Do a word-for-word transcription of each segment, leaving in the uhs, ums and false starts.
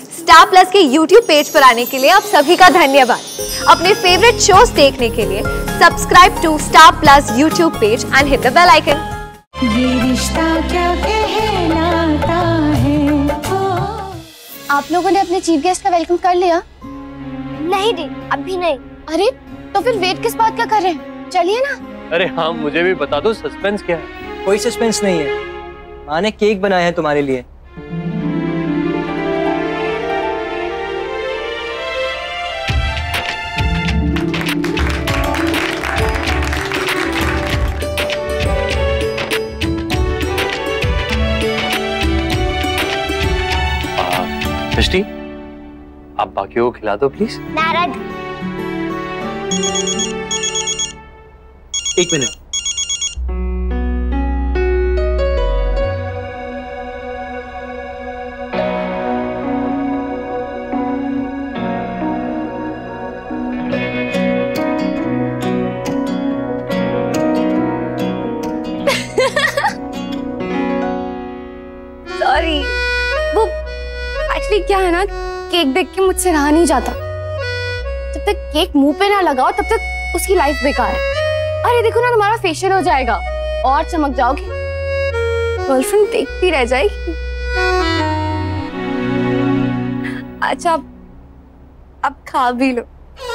Star Plus के YouTube page पर आने के लिए आप सभी का धन्यवाद। अपने फेवरेट शोज देखने के लिए subscribe to Star Plus YouTube page and hit the bell icon. ये रिश्ता क्या कहलाता है। आप लोगों ने अपने चीफ गेस्ट का वेलकम कर लिया? नहीं दी, अभी नहीं। अरे तो फिर वेट किस बात का कर रहे हैं, चलिए ना। अरे हाँ, मुझे भी बता दो सस्पेंस क्या है। कोई सस्पेंस नहीं है, माँ ने केक बनाया है तुम्हारे लिए। सृष्टि, आप बाकियों को खिला दो प्लीज। नारद, एक मिनट। सॉरी, वो एक्चुअली क्या है ना, केक देख के मुझसे रहा नहीं जाता। जब तक केक मुंह पे ना लगाओ तब तक उसकी लाइफ बेकार है। अरे देखो ना, तुम्हारा फेशियल हो जाएगा और चमक जाओगी, गर्लफ्रेंड देखती रह जाएगी। अच्छा अब खा भी लो।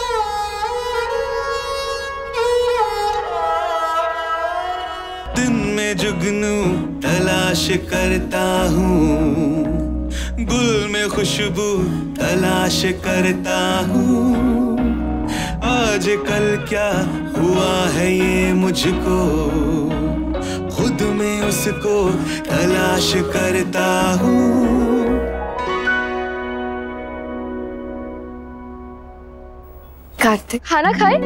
दिन में जुगनू तलाश करता हूँ, गुल में खुशबू तलाश करता हूँ। आज कल क्या हुआ है ये मुझको, खुद में उसको तलाश करता हूँ। कार्तिक, खाना खाए,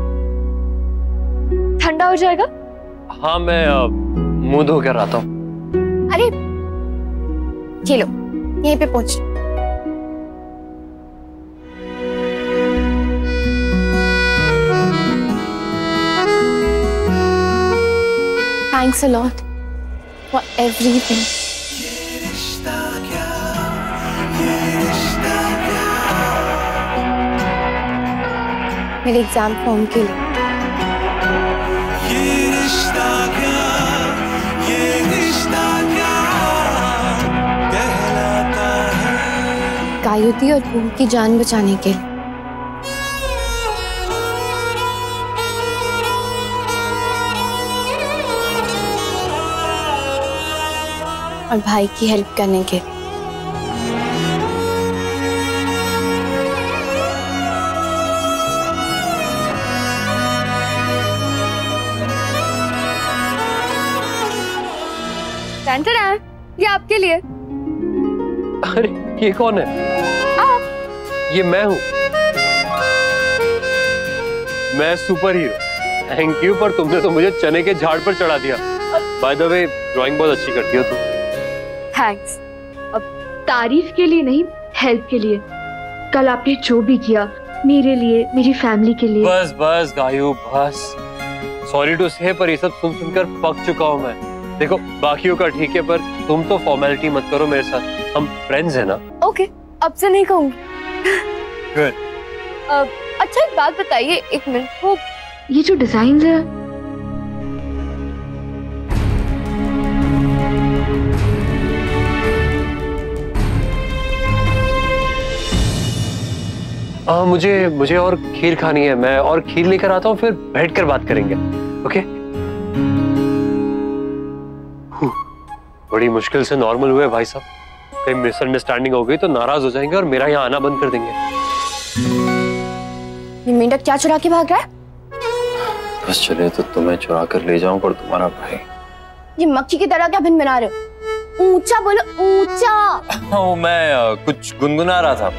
ठंडा हो जाएगा। हाँ, मैं मुंह धो कर आता हूँ। अरे ये लो, यहीं पे पहुंच। Thanks a lot for everything. मेरे एग्जाम फॉर्म के लिए। ये रिश्ता क्या, ये रिश्ता क्या कहलाता है। गायुती और पूम की जान बचाने के लिए। और भाई की हेल्प करने के लिए। ये आपके लिए। अरे ये कौन है? आप। ये मैं हूँ, मैं सुपर हीरो। थैंक यू, पर तुमने तो मुझे चने के झाड़ पर चढ़ा दिया। बाय द वे, ड्राइंग बहुत अच्छी करती हो तुम। थैंक्स। अब तारीफ के लिए नहीं, हेल्प के लिए। कल आपने जो भी किया मेरे लिए, मेरी फैमिली के लिए। बस बस गायू, बस। सॉरी टू से, पर ये सब सुन सुनकर पक चुका हूँ मैं। देखो बाकियों का ठीक है, पर तुम तो फॉर्मेलिटी मत करो मेरे साथ, हम फ्रेंड्स हैं ना। ओके, अब से नहीं कहूँगी। गुड। अच्छा एक बात बताइए, एक मिनट, वो ये जो डिजाइन है, हाँ, मुझे मुझे और खीर खानी है। मैं और खीर लेकर आता हूँ, फिर बैठकर बात करेंगे। ओके? बड़ी मुश्किल से नॉर्मल हुए भाई साहब, कहीं मिसअंडरस्टैंडिंग हो गई तो नाराज हो जाएंगे और मेरा यहाँ आना बंद कर देंगे। ये मेंढक क्या चुरा के भाग रहा है? बस चले तो तुम्हें चुरा कर ले जाऊं, पर तुम्हारा भाई। ये मक्खी की तरह क्या भिन बना रहे हो? ऊंचा बोलो, ऊंचा। हाँ, मैं आ, कुछ गुनगुना रहा था।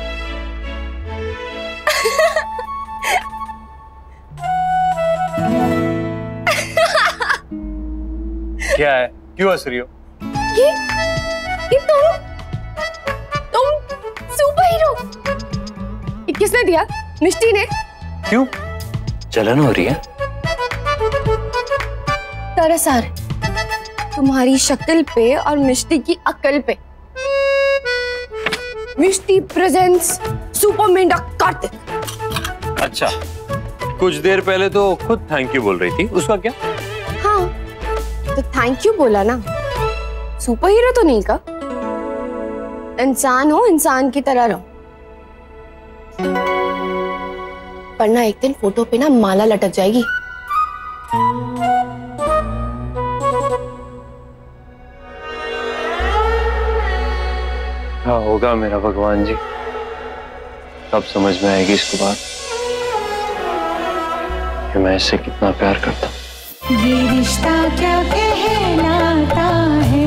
क्या है, क्यों हंस रही हो? ये ये तुम तुम सुपर हीरो। ये किसने दिया? मिष्टी ने। क्यों, जलन हो रही है? तरस आ रहा तुम्हारी शक्ल पे और मिष्टी की अकल पे। मिष्टी प्रेजेंट्स सुपर मेंढक कार्तिक। अच्छा, कुछ देर पहले तो खुद थैंक यू बोल रही थी, उसका क्या? हाँ, तो थैंक यू बोला ना, सुपर हीरो तो नहीं का। इंसान हो, इंसान की तरह रहो, वरना एक दिन फोटो पे ना माला लटक जाएगी। हाँ होगा मेरा भगवान जी, कब समझ में आएगी इसको बात कि मैं इससे कितना प्यार करता हूँ। ये रिश्ता क्या कहलाता है।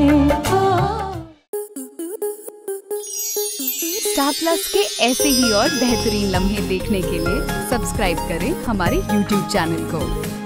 स्टार प्लस के ऐसे ही और बेहतरीन लम्हे देखने के लिए सब्सक्राइब करें हमारे यूट्यूब चैनल को।